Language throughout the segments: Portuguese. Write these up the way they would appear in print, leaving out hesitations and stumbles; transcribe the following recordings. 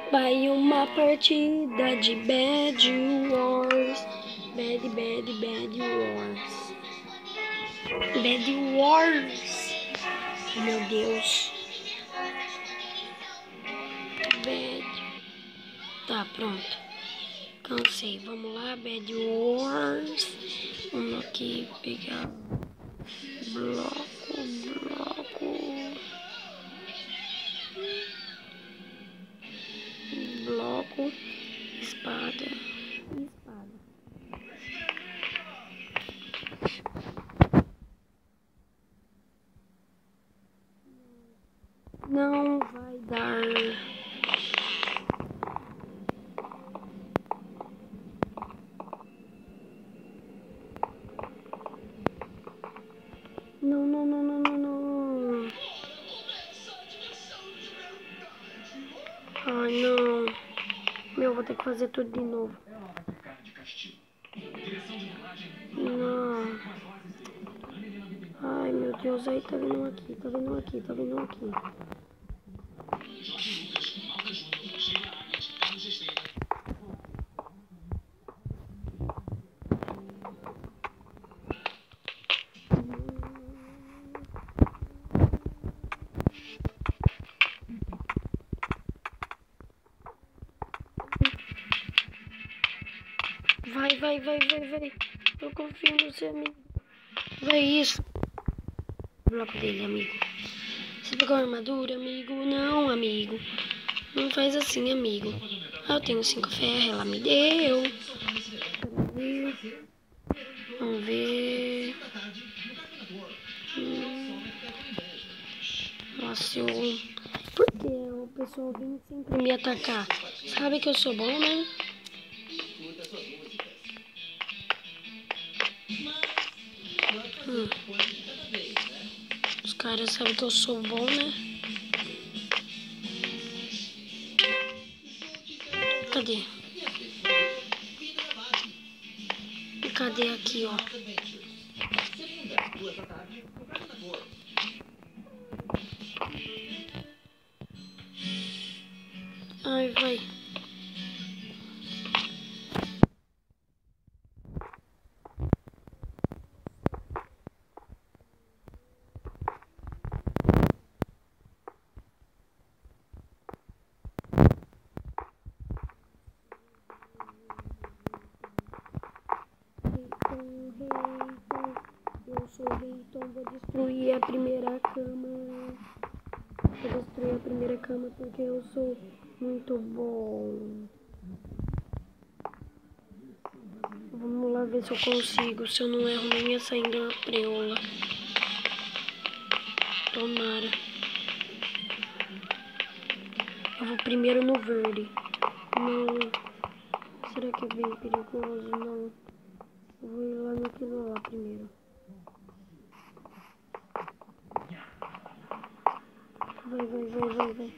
Vai uma partida de Bed Wars. Bad Wars. Bad Wars. Meu Deus. Bad. Tá, pronto. Cansei. Vamos lá, Bad Wars. Vamos aqui pegar bloco. Bloco, espada. Não vai dar. Não. Ai, não. Meu, vou ter que fazer tudo de novo. Não. Ai, meu Deus, aí tá vindo aqui. Vai. Eu confio no seu amigo. Vai isso. Bloco dele, amigo. Você pegou a armadura, amigo? Não, amigo. Não faz assim, amigo. Eu tenho 5 ferros, ela me deu. Vamos ver. Nossa, por que o pessoal vem sempre me atacar? Sabe que eu sou bom, né? Os caras sabem que eu sou bom, né? Cadê? Cadê aqui, ó? Ai, vai. Eu sou o rei, então vou destruir a primeira cama. Vou destruir a primeira cama porque eu sou muito bom. Vamos lá ver se eu consigo. Se eu não erro nem ia saindo uma preula. Tomara. Eu vou primeiro no verde. Não. Será que é bem perigoso? Não. Eu vou ir lá naquilo lá primeiro. Vai.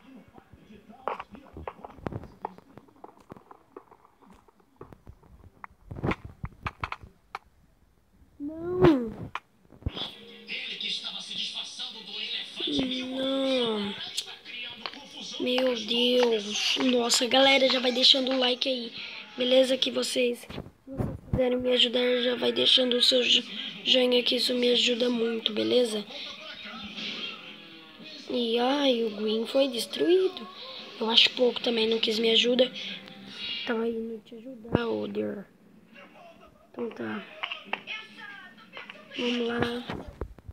Não. Não. Meu Deus. Nossa, galera, já vai deixando o like aí. Beleza? Que vocês quiserem me ajudar, já vai deixando o seu joinha que isso me ajuda muito, beleza? E ai, o Green foi destruído. Eu acho pouco também, não quis me ajudar. Tava indo te ajudar, Oder. Então tá. Vamos lá.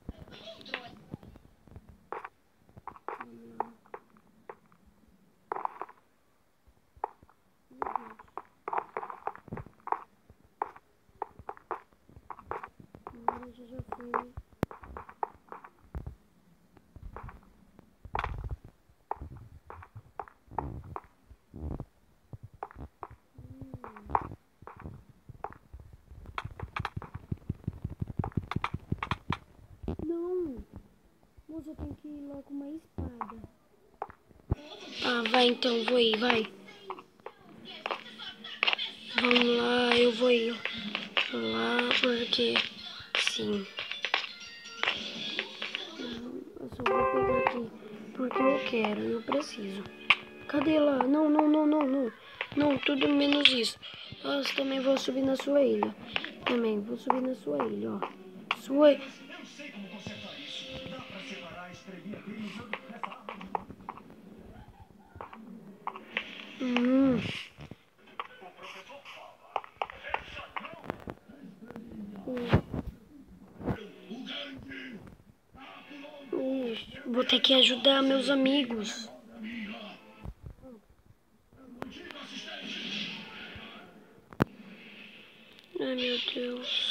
Já foi, né? Não! Moça, eu tenho que ir lá com uma espada. Ah, vai então, vou ir, vai. Vamos lá, eu vou ir lá porque sim. Eu só vou pegar aqui porque eu quero, eu preciso. Cadê lá? Não, não, não, não, não. Não, tudo menos isso. Nossa, também vou subir na sua ilha. Também vou subir na sua ilha, ó. Sua... Eu sei como consertar isso. Dá pra separar a estrelinha dele usando essa árvore. Hum. O professor fala. Essa não. Ixi, vou ter que ajudar meus amigos. Ai, meu Deus.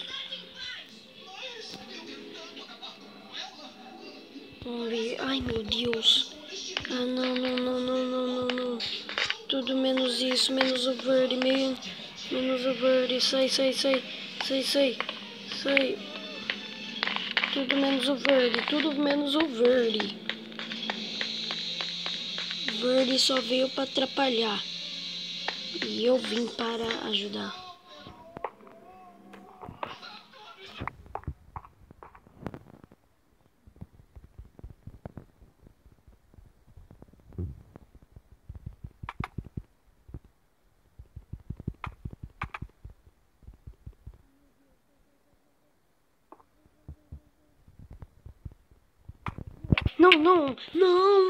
Vamos ver. Ai, meu Deus. Ah, não, não, não, não, não, não, não. Tudo menos isso, menos o verde, menos o verde. Sai, sai, sai, sai, sai, sai. Tudo menos o verde, tudo menos o verde. Verde só veio para atrapalhar. E eu vim para ajudar. Não, não, não.